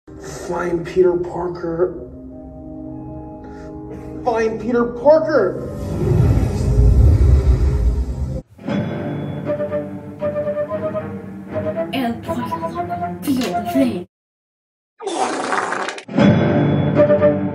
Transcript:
Find Peter Parker. Find Peter Parker! El pollo loco, feel the flame.